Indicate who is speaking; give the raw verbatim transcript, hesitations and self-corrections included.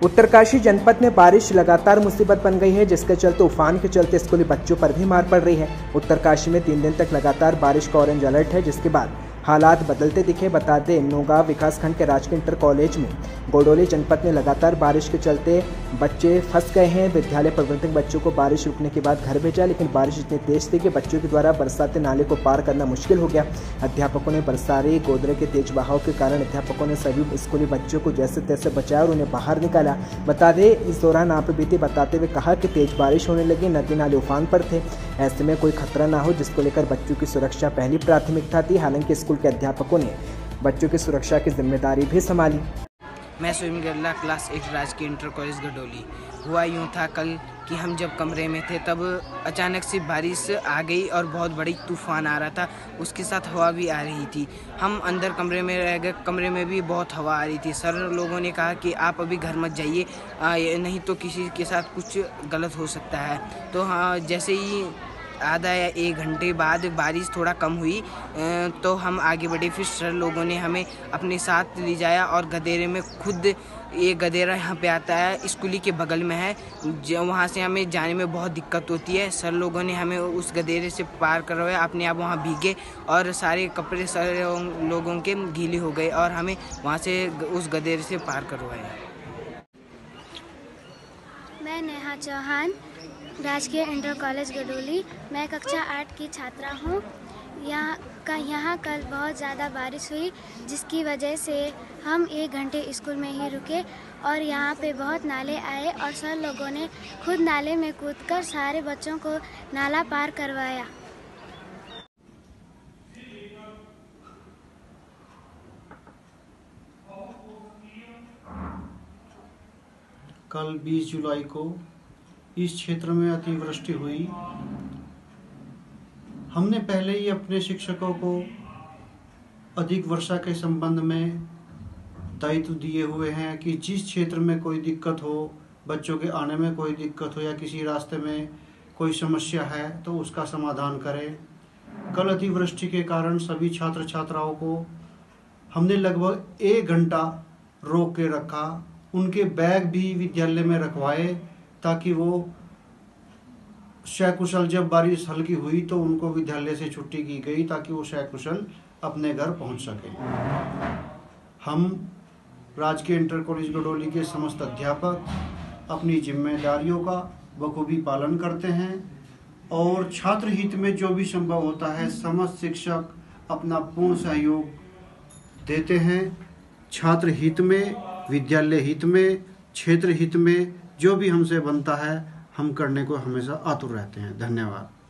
Speaker 1: उत्तरकाशी जनपद में बारिश लगातार मुसीबत बन गई है, जिसके चलते उफान के चलते स्कूली बच्चों पर भी मार पड़ रही है। उत्तरकाशी में तीन दिन तक लगातार बारिश का ऑरेंज अलर्ट है, जिसके बाद हालात बदलते दिखे। बता दें, नौगांव विकासखंड के राजकीय इंटर कॉलेज में गोडोली जनपद में लगातार बारिश के चलते बच्चे फंस गए हैं। विद्यालय प्रबंधक बच्चों को बारिश रुकने के बाद घर भेजा, लेकिन बारिश इतनी तेज थी कि बच्चों के द्वारा बरसाती नाले को पार करना मुश्किल हो गया। अध्यापकों ने बरसाती गोदरे के तेज बहाव के कारण अध्यापकों ने सभी स्कूली बच्चों को जैसे तैसे बचाया और उन्हें बाहर निकाला। बता दें, इस दौरान आप बीती बताते हुए कहा कि तेज बारिश होने लगी, नदी नाले उफान पर थे, ऐसे में कोई खतरा ना हो, जिसको लेकर बच्चों की सुरक्षा पहली प्राथमिकता थी। हालांकि स्कूल के अध्यापकों ने बच्चों की सुरक्षा की जिम्मेदारी भी संभाली।
Speaker 2: मैं सुमित गर्ला, क्लास एट राजकीय इंटर कॉलेज गडोली। हुआ यूँ था कल कि हम जब कमरे में थे तब अचानक से बारिश आ गई और बहुत बड़ी तूफान आ रहा था, उसके साथ हवा भी आ रही थी। हम अंदर कमरे में रह गए, कमरे में भी बहुत हवा आ रही थी। सर लोगों ने कहा कि आप अभी घर मत जाइए, नहीं तो किसी के साथ कुछ गलत हो सकता है। तो हाँ, जैसे ही आधा या एक घंटे बाद बारिश थोड़ा कम हुई तो हम आगे बढ़े। फिर सर लोगों ने हमें अपने साथ ले जाया और गदेरे में खुद, ये गदेरा यहाँ पे आता है, स्कूली के बगल में है, जो वहाँ से हमें जाने में बहुत दिक्कत होती है। सर लोगों ने हमें उस गदेरे से पार करवाया, अपने आप वहाँ भीगे और सारे कपड़े सर लोगों के गीले हो गए और हमें वहाँ से उस गदेरे से पार करवाया।
Speaker 3: मैं नेहा चौहान, राजकीय इंटर कॉलेज गडोली। मैं कक्षा आठ की छात्रा हूँ। यहाँ का यहाँ कल बहुत ज़्यादा बारिश हुई, जिसकी वजह से हम एक घंटे स्कूल में ही रुके और यहाँ पे बहुत नाले आए और सर लोगों ने खुद नाले में कूदकर सारे बच्चों को नाला पार करवाया।
Speaker 4: कल बीस जुलाई को इस क्षेत्र में अतिवृष्टि हुई। हमने पहले ही अपने शिक्षकों को अधिक वर्षा के संबंध में दायित्व दिए हुए हैं कि जिस क्षेत्र में कोई दिक्कत हो, बच्चों के आने में कोई दिक्कत हो या किसी रास्ते में कोई समस्या है तो उसका समाधान करें। कल अतिवृष्टि के कारण सभी छात्र छात्राओं को हमने लगभग एक घंटा रोक के रखा। उनके बैग भी विद्यालय में रखवाए ताकि वो सकुशल, जब बारिश हल्की हुई तो उनको विद्यालय से छुट्टी की गई ताकि वो सकुशल अपने घर पहुंच सके। हम राजकीय इंटर कॉलेज गडोली के समस्त अध्यापक अपनी जिम्मेदारियों का बखूबी पालन करते हैं और छात्र हित में जो भी संभव होता है समस्त शिक्षक अपना पूर्ण सहयोग देते हैं। छात्र हित में, विद्यालय हित में, क्षेत्र हित में जो भी हमसे बनता है हम करने को हमेशा आतुर रहते हैं। धन्यवाद।